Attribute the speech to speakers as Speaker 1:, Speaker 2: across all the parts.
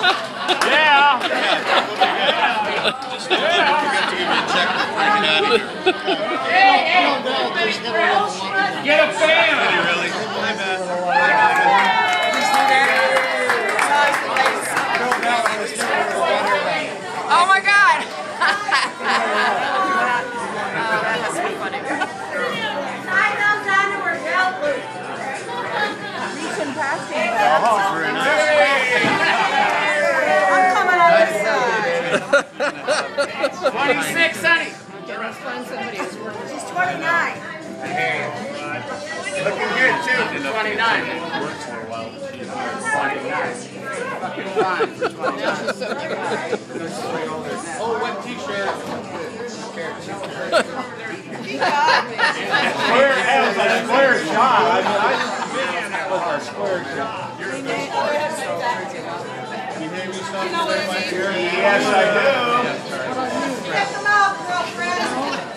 Speaker 1: Yeah.
Speaker 2: Just forget to give me a check before you get out of here.
Speaker 1: Get a fan.
Speaker 2: Did he really? My bad.
Speaker 3: Oh my God! That has to be funny. Reaching past you.
Speaker 2: Very nice.
Speaker 3: I'm coming on this side.
Speaker 1: 26, Sonny.
Speaker 3: She's 29.
Speaker 1: Looking good too. 29.
Speaker 2: Works for a while.
Speaker 1: 29. Fucking fine for 29. Oh, what t-shirt? Square, that was a square shot. I mean, I just began that was a square shot.
Speaker 2: You name me something right by here?
Speaker 1: Yes, I do.
Speaker 3: Check them out, girlfriend.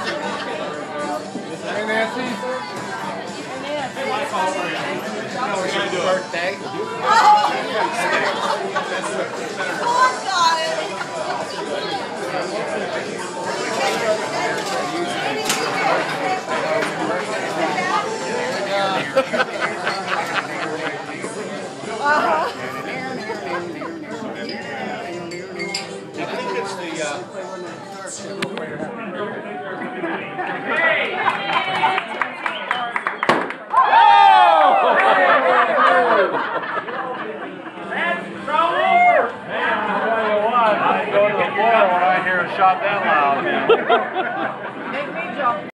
Speaker 1: Hey, Nancy. Birthday.
Speaker 3: Oh, got it.
Speaker 2: I think it's the
Speaker 1: I go to the floor when I hear a shot that loud.